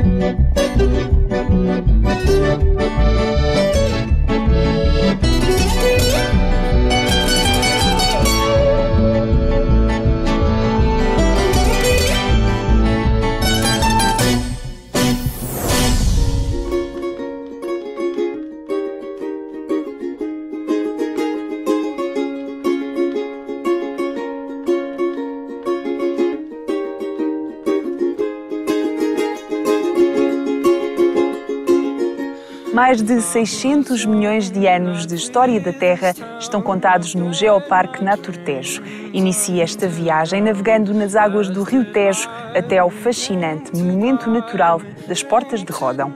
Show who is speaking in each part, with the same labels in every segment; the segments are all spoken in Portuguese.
Speaker 1: Mais de 600 milhões de anos de história da Terra estão contados no Geoparque Naturtejo. Inicia esta viagem navegando nas águas do Rio Tejo até ao fascinante monumento natural das Portas de Ródão.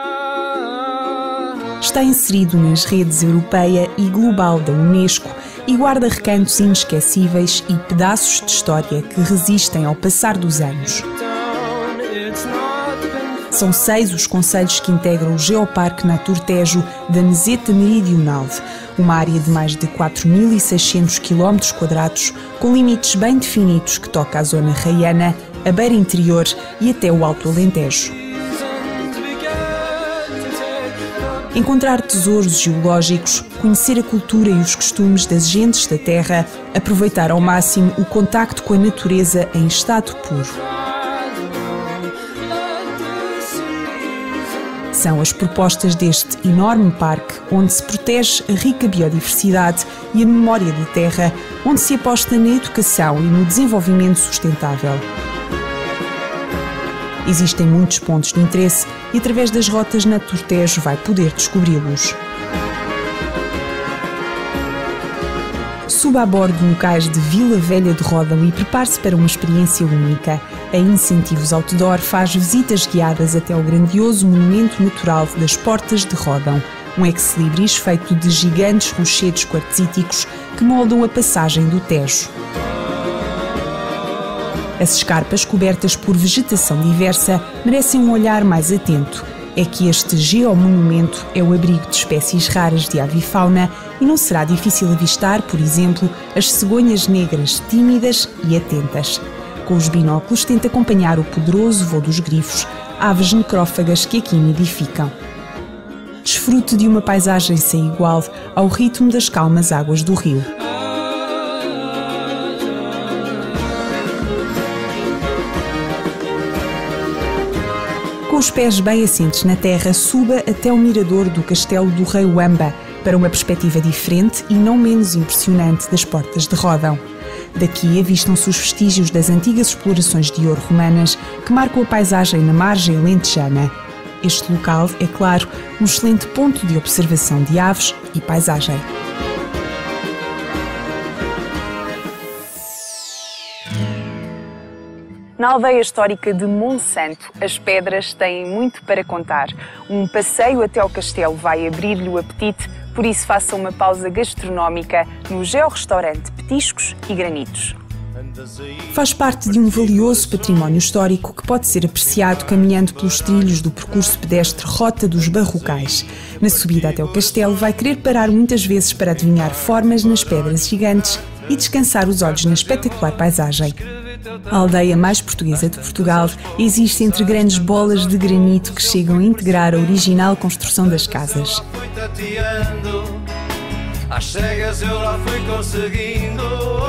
Speaker 1: Está inserido nas redes europeia e global da Unesco e guarda recantos inesquecíveis e pedaços de história que resistem ao passar dos anos. São 6 os concelhos que integram o Geoparque Naturtejo da Meseta Meridional, uma área de mais de 4.600 km², com limites bem definidos que toca a zona raiana, a beira interior e até o Alto Alentejo. Encontrar tesouros geológicos, conhecer a cultura e os costumes das gentes da terra, aproveitar ao máximo o contacto com a natureza em estado puro. São as propostas deste enorme parque, onde se protege a rica biodiversidade e a memória da terra, onde se aposta na educação e no desenvolvimento sustentável. Existem muitos pontos de interesse e, através das rotas Naturtejo, vai poder descobri-los. Suba a bordo no cais de Vila Velha de Ródão e prepare-se para uma experiência única. A Incentivos Outdoor faz visitas guiadas até ao grandioso monumento natural das Portas de Ródão, um ex-libris feito de gigantes rochedos quartzíticos que moldam a passagem do Tejo. As escarpas, cobertas por vegetação diversa, merecem um olhar mais atento. É que este geomonumento é o abrigo de espécies raras de avifauna e não será difícil avistar, por exemplo, as cegonhas negras tímidas e atentas. Com os binóculos tenta acompanhar o poderoso voo dos grifos, aves necrófagas que aqui nidificam. Desfrute de uma paisagem sem igual ao ritmo das calmas águas do rio. Com os pés bem assentes na terra, suba até o mirador do Castelo do Rei Wamba, para uma perspectiva diferente e não menos impressionante das Portas de Ródão. Daqui avistam-se os vestígios das antigas explorações de ouro romanas que marcam a paisagem na margem alentejana. Este local é, claro, um excelente ponto de observação de aves e paisagem. Na aldeia histórica de Monsanto, as pedras têm muito para contar. Um passeio até ao castelo vai abrir-lhe o apetite, por isso faça uma pausa gastronómica no Georrestaurante Petiscos e Granitos. Faz parte de um valioso património histórico que pode ser apreciado caminhando pelos trilhos do percurso pedestre Rota dos Barrocais. Na subida até o castelo vai querer parar muitas vezes para adivinhar formas nas pedras gigantes e descansar os olhos na espetacular paisagem. A aldeia mais portuguesa de Portugal existe entre grandes bolas de granito que chegam a integrar a original construção das casas. Às cegas eu lá fui conseguindo.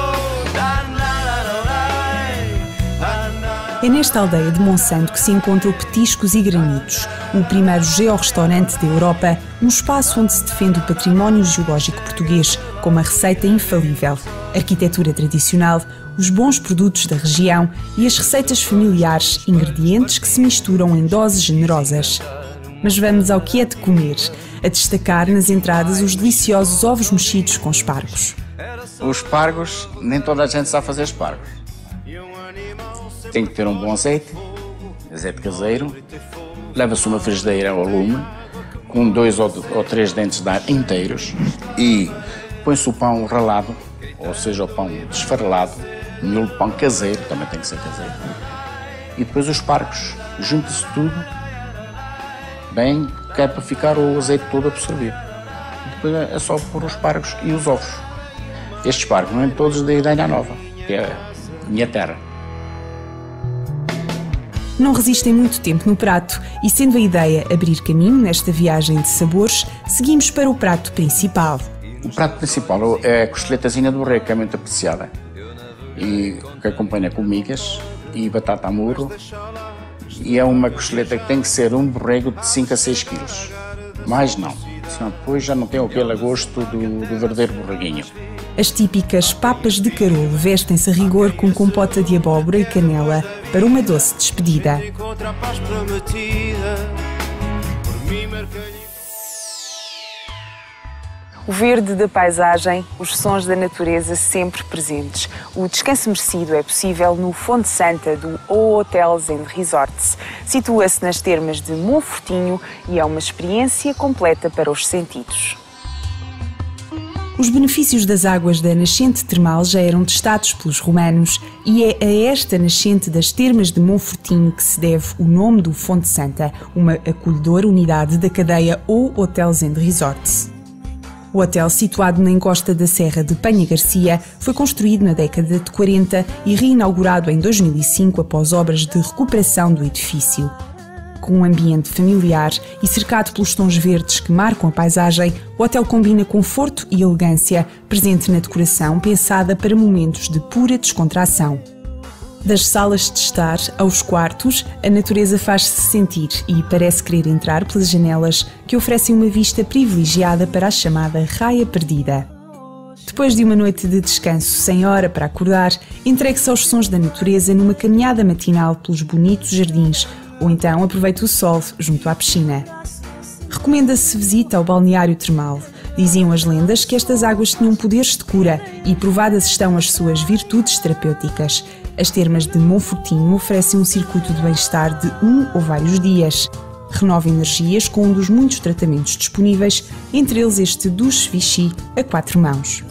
Speaker 1: É nesta aldeia de Monsanto que se encontra o Petiscos e Granitos, o primeiro georrestaurante da Europa, um espaço onde se defende o património geológico português com uma receita infalível, arquitetura tradicional, os bons produtos da região e as receitas familiares, ingredientes que se misturam em doses generosas. Mas vamos ao que é de comer, a destacar nas entradas os deliciosos ovos mexidos com espargos.
Speaker 2: Os espargos, nem toda a gente sabe fazer espargos. Tem que ter um bom azeite caseiro, leva-se uma frigideira ao lume, com 2 ou 3 dentes de ar inteiros e põe-se o pão ralado, ou seja, o pão desfarelado, miolo de pão caseiro, também tem que ser caseiro. E depois os espargos, junta-se tudo bem, que é para ficar o azeite todo absorvido. Depois é só pôr os espargos e os ovos. Estes espargos não é todos da Ilha Nova, que é a minha terra.
Speaker 1: não resistem muito tempo no prato e, sendo a ideia abrir caminho nesta viagem de sabores, seguimos para o prato principal.
Speaker 2: O prato principal é a costeletazinha do borrego, que é muito apreciada, e que acompanha com migas e batata a murro, e é uma costeleta que tem que ser um borrego de 5 a 6 quilos, mais não, senão depois já não tem aquele gosto do verdadeiro borreguinho.
Speaker 1: As típicas papas de carolo vestem-se a rigor com compota de abóbora e canela para uma doce despedida. O verde da paisagem, os sons da natureza sempre presentes. O descanso merecido é possível no Fonte Santa do O Hotels and Resorts. Situa-se nas termas de Monfortinho e é uma experiência completa para os sentidos. Os benefícios das águas da nascente termal já eram testados pelos romanos e é a esta nascente das termas de Monfortinho que se deve o nome do Fonte Santa, uma acolhedora unidade da cadeia O Hotels and Resorts. O hotel, situado na encosta da Serra de Penha Garcia, foi construído na década de 40 e reinaugurado em 2005 após obras de recuperação do edifício. Com um ambiente familiar e cercado pelos tons verdes que marcam a paisagem, o hotel combina conforto e elegância, presente na decoração pensada para momentos de pura descontração. Das salas de estar aos quartos, a natureza faz-se sentir e parece querer entrar pelas janelas que oferecem uma vista privilegiada para a chamada Raia Perdida. Depois de uma noite de descanso sem hora para acordar, entregue-se aos sons da natureza numa caminhada matinal pelos bonitos jardins, ou então aproveite o sol junto à piscina. Recomenda-se visita ao balneário termal. Diziam as lendas que estas águas tinham poderes de cura e provadas estão as suas virtudes terapêuticas. As termas de Monfortinho oferecem um circuito de bem-estar de 1 ou vários dias. Renova energias com um dos muitos tratamentos disponíveis, entre eles este Duche Vichy a 4 mãos.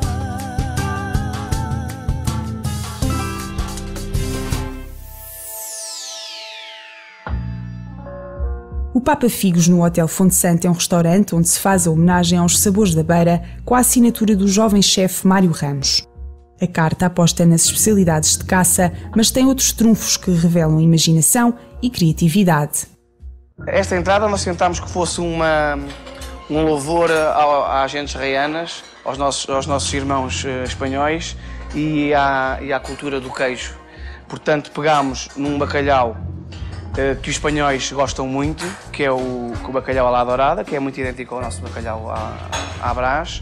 Speaker 1: O Papa Figos no Hotel Fonte Santa é um restaurante onde se faz a homenagem aos sabores da Beira com a assinatura do jovem chefe Mário Ramos. A carta aposta nas especialidades de caça, mas tem outros trunfos que revelam imaginação e criatividade.
Speaker 3: Esta entrada nós tentámos que fosse um louvor às gentes raianas, aos nossos irmãos espanhóis e à cultura do queijo. Portanto, pegámos num bacalhau que os espanhóis gostam muito, que é o bacalhau à la dourada, que é muito idêntico ao nosso bacalhau à Brás,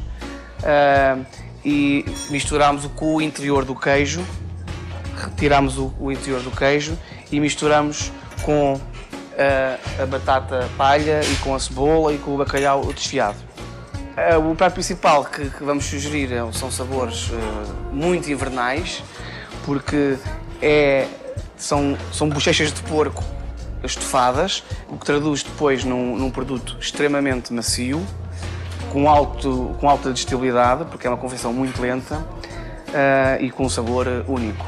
Speaker 3: e misturámos com o interior do queijo, retirámos o interior do queijo e misturamos com a batata palha e com a cebola e com o bacalhau desfiado. O prato principal que vamos sugerir são sabores muito invernais, porque são bochechas de porco estofadas, o que traduz depois num produto extremamente macio, com alta digestibilidade, porque é uma confecção muito lenta e com um sabor único.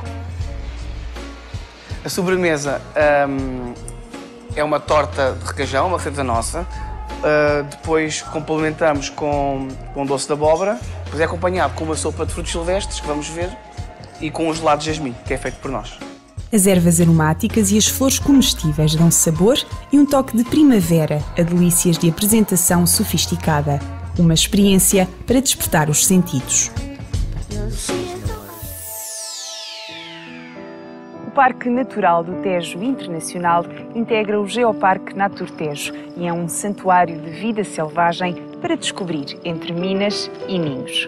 Speaker 3: A sobremesa é uma torta de requeijão, uma receita nossa. Depois complementamos com doce de abóbora, depois é acompanhado com uma sopa de frutos silvestres, que vamos ver, e com um gelado de jasmim, que é feito por nós.
Speaker 1: As ervas aromáticas e as flores comestíveis dão sabor e um toque de primavera a delícias de apresentação sofisticada. Uma experiência para despertar os sentidos. O Parque Natural do Tejo Internacional integra o Geoparque Naturtejo e é um santuário de vida selvagem para descobrir entre minas e ninhos.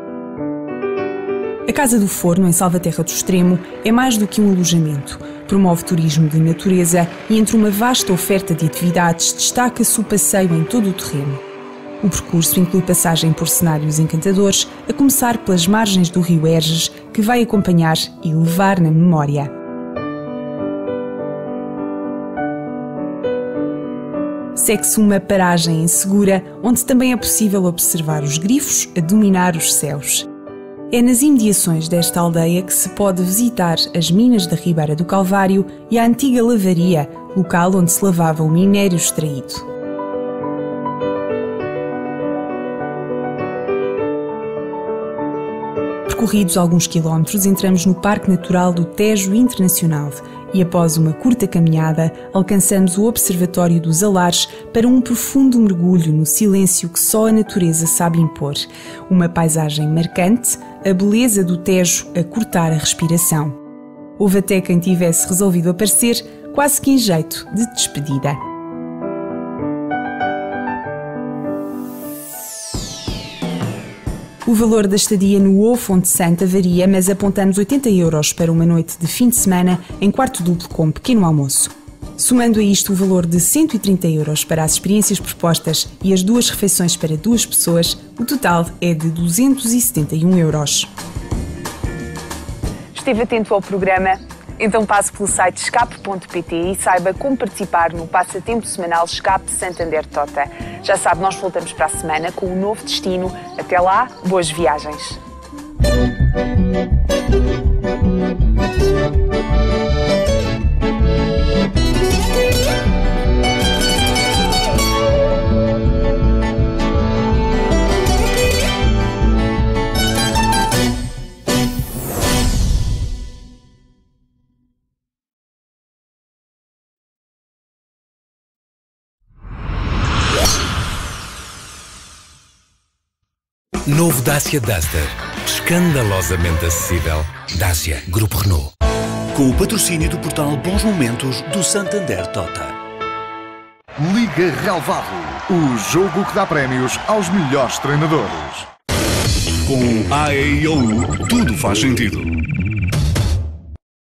Speaker 1: A Casa do Forno, em Salvaterra do Extremo, é mais do que um alojamento. Promove turismo de natureza e, entre uma vasta oferta de atividades, destaca-se o passeio em todo o terreno. O percurso inclui passagem por cenários encantadores, a começar pelas margens do rio Erges, que vai acompanhar e levar na memória. Segue-se uma paragem insegura, onde também é possível observar os grifos a dominar os céus. É nas imediações desta aldeia que se pode visitar as minas da Ribeira do Calvário e a antiga lavaria, local onde se lavava o minério extraído. Percorridos alguns quilómetros, entramos no Parque Natural do Tejo Internacional e após uma curta caminhada, alcançamos o Observatório dos Alares para um profundo mergulho no silêncio que só a natureza sabe impor. Uma paisagem marcante, a beleza do Tejo a cortar a respiração. Houve até quem tivesse resolvido aparecer, quase que em jeito de despedida. O valor da estadia no O Fonte Santa varia, mas apontamos 80 € para uma noite de fim de semana em quarto duplo com pequeno almoço. Somando a isto o valor de 130 € para as experiências propostas e as 2 refeições para 2 pessoas, o total é de 271 €. Esteve atento ao programa? Então passe pelo site escape.pt e saiba como participar no passatempo semanal Escape Santander Tota. Já sabe, nós voltamos para a semana com um novo destino. Até lá, boas viagens!
Speaker 4: Novo Dacia Duster. Escandalosamente acessível. Dacia Grupo Renault.
Speaker 5: Com o patrocínio do portal Bons Momentos do Santander Tota.
Speaker 6: Liga Relvado. O jogo que dá prémios aos melhores treinadores.
Speaker 5: Com a AEIOU, tudo faz sentido.